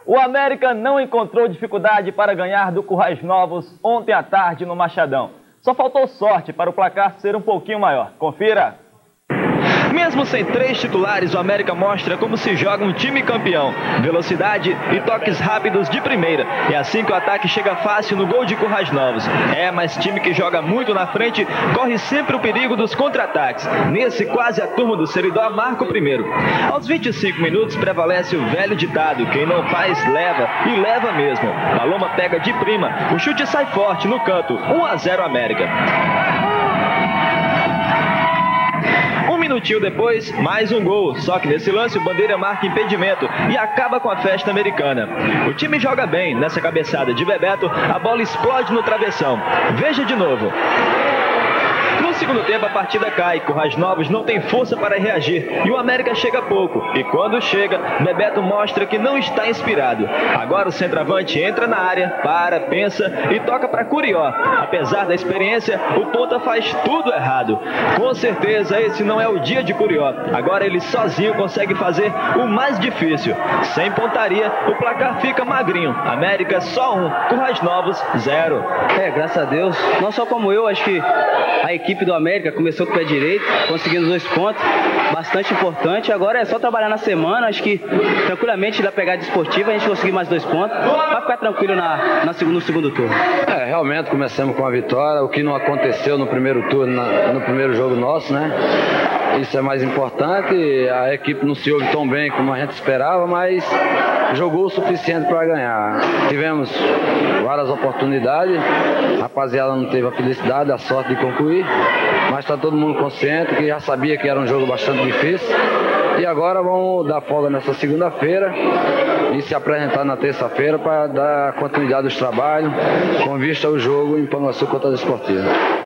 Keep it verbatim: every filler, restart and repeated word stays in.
O América não encontrou dificuldade para ganhar do Currais Novos ontem à tarde no Machadão. Só faltou sorte para o placar ser um pouquinho maior. Confira! Mesmo sem três titulares, o América mostra como se joga um time campeão. Velocidade e toques rápidos de primeira. É assim que o ataque chega fácil no gol de Currais Novos. É, mas time que joga muito na frente corre sempre o perigo dos contra-ataques. Nesse, quase a turma do Seridó marca o primeiro. Aos vinte e cinco minutos prevalece o velho ditado: quem não faz, leva, e leva mesmo. Paloma pega de prima, o chute sai forte no canto. um a zero América. Um minutinho depois, mais um gol. Só que nesse lance o Bandeira marca impedimento e acaba com a festa americana. O time joga bem. Nessa cabeçada de Bebeto, a bola explode no travessão. Veja de novo. No segundo tempo a partida cai, Currais Novos não tem força para reagir e o América chega pouco. E quando chega, Bebeto mostra que não está inspirado. Agora o centroavante entra na área, para, pensa e toca para Curió. Apesar da experiência, o ponta faz tudo errado. Com certeza esse não é o dia de Curió. Agora ele sozinho consegue fazer o mais difícil. Sem pontaria, o placar fica magrinho. América só um, Currais Novos zero. É, graças a Deus. Não só como eu, acho que a equipe do América começou com o pé direito, conseguindo dois pontos, bastante importante. Agora é só trabalhar na semana, acho que tranquilamente da pegada esportiva a gente conseguir mais dois pontos, vai ficar tranquilo na, na, no segundo turno. É, realmente começamos com a vitória, o que não aconteceu no primeiro turno, na, no primeiro jogo nosso, né? Isso é mais importante, a equipe não se ouve tão bem como a gente esperava, mas jogou o suficiente para ganhar. Tivemos várias oportunidades, a rapaziada não teve a felicidade, a sorte de concluir, mas está todo mundo consciente que já sabia que era um jogo bastante difícil. E agora vamos dar folga nessa segunda-feira e se apresentar na terça-feira para dar continuidade aos trabalhos com vista ao jogo em Panguaçu contra a Desportiva.